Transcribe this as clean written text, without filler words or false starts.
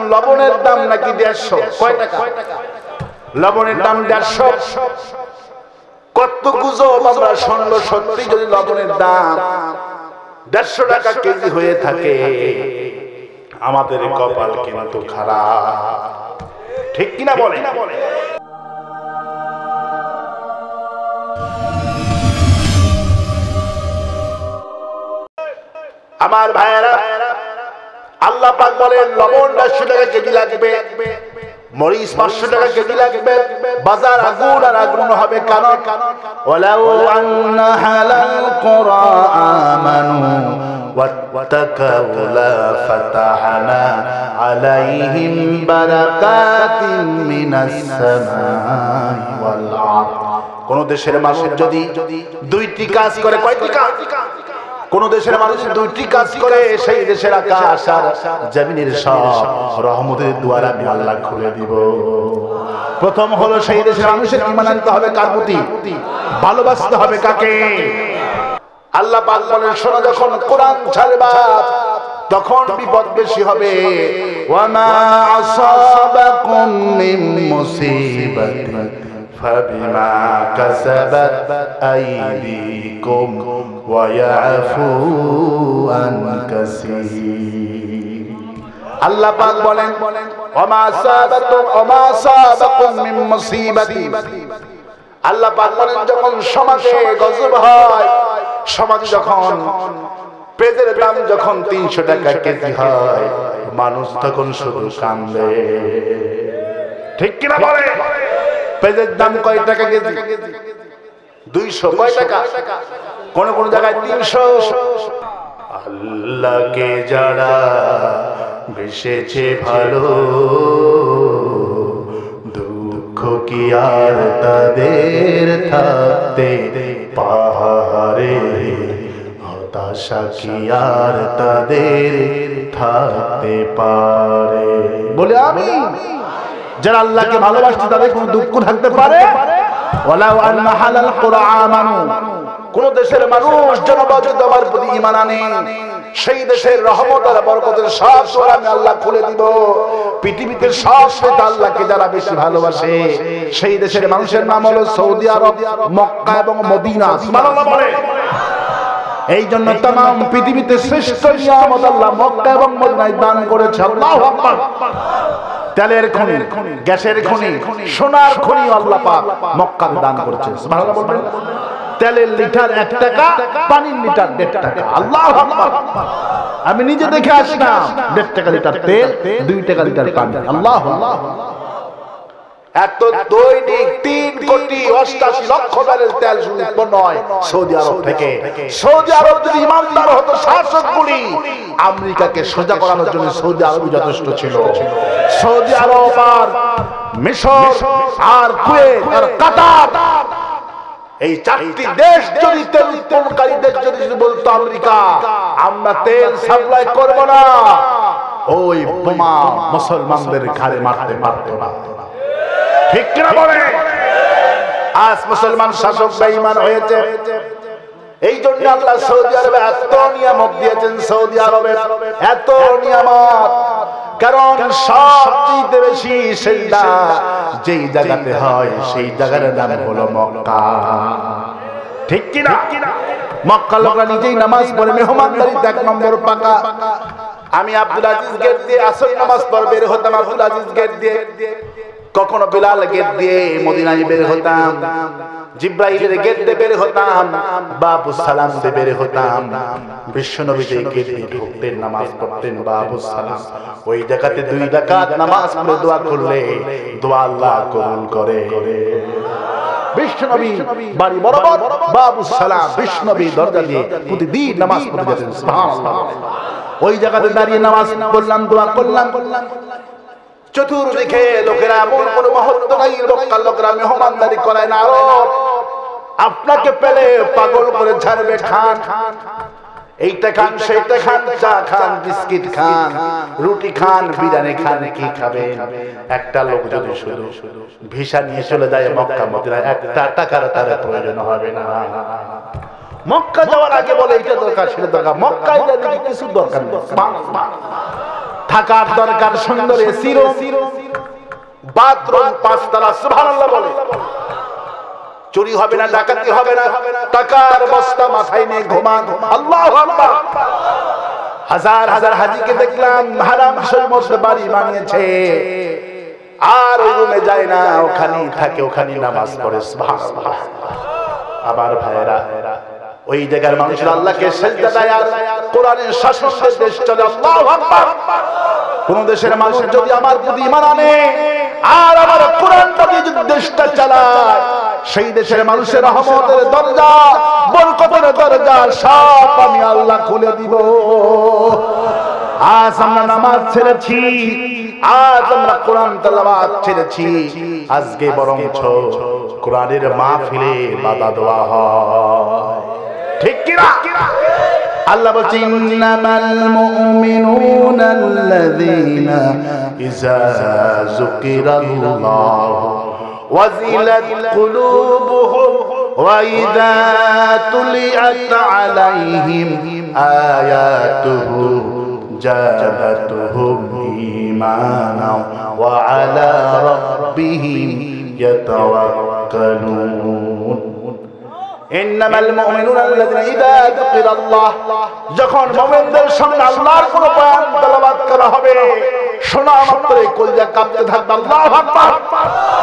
লবণের দাম নাকি 150। কয় টাকা? লবণের দাম 150। কত গুজব আমরা শুনলো, সত্যি যদি লবণের দাম 150 টাকা কেজি হয়ে থাকে, আমাদের কপাল কিন্তু খারাপ। ঠিক কিনা বলে? আমার ভাইয়েরা, আল্লাহ পাক বলেন লবণ 150 টাকা কেজি লাগবে, মরিচ 500 টাকা কেজি লাগবে, বাজার আগুন আর আগুন হবে। কারণ ওয়ালাউ আন্না হালাল কুরা আমানু ওয়াত্তাকাউ লা ফাতাহনা আলাইহিম বারাকাতিন মিনাস সামাই ওয়াল আরদ। কোন দেশের মানুষ যদি দুইটি কাজ করে, কয়টি কাজ? কোন দেশের মানুষ দুইটি কাজ করে, সেই দেশের আকাশ আর জমিনের সব রহমতের দুয়ার আমি আল্লাহ খুলে দিব। প্রথম হলো সেই দেশের মানুষের ঈমান আনতে হবে কার প্রতি? ভালোবাসতে হবে কাকে? আল্লাহ পাক বলেন, শোনো, যখন কোরআন ছাড়বা তখন বিপদ বেশি হবে। ওয়া মা আসাবাকুম মিন মুসিবাতিন ফাবিমা কাসাবাত আইদিকুম ওয়া ইয়াফু আন কাসীর। আল্লাহ পাক বলেন, ওয়া মা আসাবাকুম মিন মুসিবাতিন। আল্লাহ পাক বলেন, যখন সমাজে গজব হয়, সমাজে যখন পেঁয়াজের দাম যখন 300 টাকা কেজি হয়, মানুষ তখন শুধু কান্দে। ঠিক কিনা বলে? পেঁয়াজের দাম কয় টাকা কেজি? 200। কয় টাকা? কোন কোন জায়গায় 300। আল্লাহকে যারা বেসেছে ভালো, দুঃখ কি আর তাদের থাকতে পারে, হতাশা কি আর তাদের থাকতে পারে? বলে আমি যারা আল্লাহকে ভালোবাসে তাদের কোনো দুঃখ থাকতে পারে? ওয়ালাউ আন্না হালাল কুরা আমানু। কোন দেশের মানুষ জনবদ্ধ আমার প্রতি ঈমান আনে, সেই দেশের রহমত আর বরকতের সব দরজা আমি আল্লাহ খুলে দিব। পৃথিবীতে সবচেয়ে আল্লাহকে যারা বেশি ভালোবাসে সেই দেশের মানুষের নাম হলো সৌদি আরব, মক্কা এবং মদিনা। সুবহানাল্লাহ বলে। এই জন্য तमाम পৃথিবীতে শ্রেষ্ঠ নিয়ামত আল্লাহ মক্কা এবং মদিনায় দান করেছে। আল্লাহু আকবার। তেলের খনি, গ্যাসের খনি, সোনার খনি আল্লাহ পাক মক্কাতে দান করেছে। সুবহানাল্লাহ বলবেন। তেলের লিটার 1 টাকা, পানির লিটার 1.5 টাকা। আল্লাহু আকবার। আমি নিজে দেখে আসলাম, 1.5 টাকা লিটার তেল, 2 টাকা লিটার পানি। আল্লাহু আকবার। এত দৈনিক 3,88,00,000 ব্যারেল তেল উৎপন্ন হয় সৌদি আরব থেকে। সৌদি আরব যদি ইমানদার হতো, শাসকগুলি আমেরিকাকে সোজা করানোর জন্য সৌদি আরবই যথেষ্ট ছিল। সৌদি আরব আর মিশর আর কুয়েত আর কাতার, এই 4টি দেশ যদি তেল উৎপাদনকারী দেশ যদি বলতো আমেরিকা আমরা তেল সাপ্লাই করব না, ওই বোমা মুসলমানদের ঘাড়ে মারতে পারতো না। ঠিক কিনা বলে? আজ মুসলমান শাসক বেঈমান হয়েছে। এই জন্য আল্লাহ সৌদি আরবে এত নিয়ামত দিয়েছেন। সৌদি আরবে এত নিয়ামত, কারণ সবচেয়ে বেশি সেজদা যেই জায়গাতে হয় সেই জায়গার নাম হলো মক্কা। ঠিক কিনা? মক্কা লোকরা নিজেই নামাজ পড়ে, মেহমানদারিতে 1 নম্বর পাকা। আমি আব্দুল আজিজ গেট দিয়ে আসর নামাজ পড়ে বের হতাম, আব্দুল আজিজ গেট দিয়ে। কখনো বিলাল গেট দিয়ে মদিনায় বের হতাম, জিব্রাইলের গেট দিয়ে বের হতাম, বাবু সালাম দিয়ে বের হতাম। বিশ্বনবী যে গেট দিয়ে ঢুকতেন, নামাজ পড়তেন বাবু সালাম, ওই জায়গাতে 2 রাকাত নামাজ পড়ে দোয়া করলে দোয়া আল্লাহ কবুল করে। বিশ্বনবী বাড়ি বরাবর বাবু সালাম, বিশ্বনবী দরজা দিয়ে প্রতিদিন নামাজ পড়ে যেতেন। সুবহানাল্লাহ। ওই জায়গাতে দাঁড়িয়ে নামাজ পড়লাম, দোয়া করলাম। চতুর্দিকে লোকেরা এমন কোন মহত্ব নাই, মক্কার লোকেরা মেহমানদারি করে না। আপনাকে পেলে পাগল করে ছাড়বে। খান, এইটা খান, সেইটা খান, চা খান, বিস্কিট খান, রুটি খান, বিরিয়ানি খান, কি খাবেন? একটা লোক যদি শুধু ভিসা নিয়ে চলে যায় মক্কা মদিনায়, 1 টাকার তার প্রয়োজন হবে না। মক্কা যাওয়ার আগে বলে এটা দরকার, সেটা দরকার, মক্কায় গেলে কিছু দরকার নেই। থাকার দরকার সুন্দর এসি রুম, বাথরুম 5 তলা, সুবহানাল্লাহ বলে। চুরি হবে না, ডাকাতি হবে না, টাকার বস্তা মাথায় নিয়ে ঘুমান, আল্লাহু আকবার। হাজার হাজার হাজিকে দেখলাম হারাম মধ্যে বাড়ি বানিয়েছে, আর ওই রুমে যায় না, ওখানেই থাকে, ওখানেই নামাজ পড়ে, সুবহানাল্লাহ। আবার ভাইরা, ওই জায়গার মানুষরা আল্লাহকে সিজদা দেয় আর কোরআনের শাসনের দেশ চলে, আল্লাহু আকবার। কোন দেশের মানুষ যদি আমার প্রতি ঈমান আনে আর আমার কোরআনটা দিয়ে যদি দেশটা চালায়, সেই দেশের মানুষের রহমতের দরজা, বরকতের দরজা সব আমি আল্লাহ খুলে দিব। আজ আমরা নামাজ ছেড়েছি, আজ আমরা কোরআন তেলাওয়াত ছেড়েছি, আজকে বরঞ্চ কোরআনের মাহফিলে বাধা দেওয়া হয়, ঠিক কি না? আল্লাহ বলেন ইন্নামাল মুমিনুনা আল্লাযীনা ইযা যুকিরাল্লাহু ওয়াজিলাত কুলুবুহুম ওয়া ইযা তুলিয়াত আলাইহিম আয়াতুহু জাদাতুহুম ঈমানা ওয়া আলা রাব্বিহিম ইয়াতাওয়াক্কালুন। ইন্নামাল মুমিনুনা আল্লাযীনা ইযা যুকিরাল্লাহ, যখন মুমিনদের সামনে আল্লাহর কোন বয়ান তেলাওয়াত করা হবে, শোনা মাত্রই কলিজা কাঁপতে থাকবে, আল্লাহু আকবার।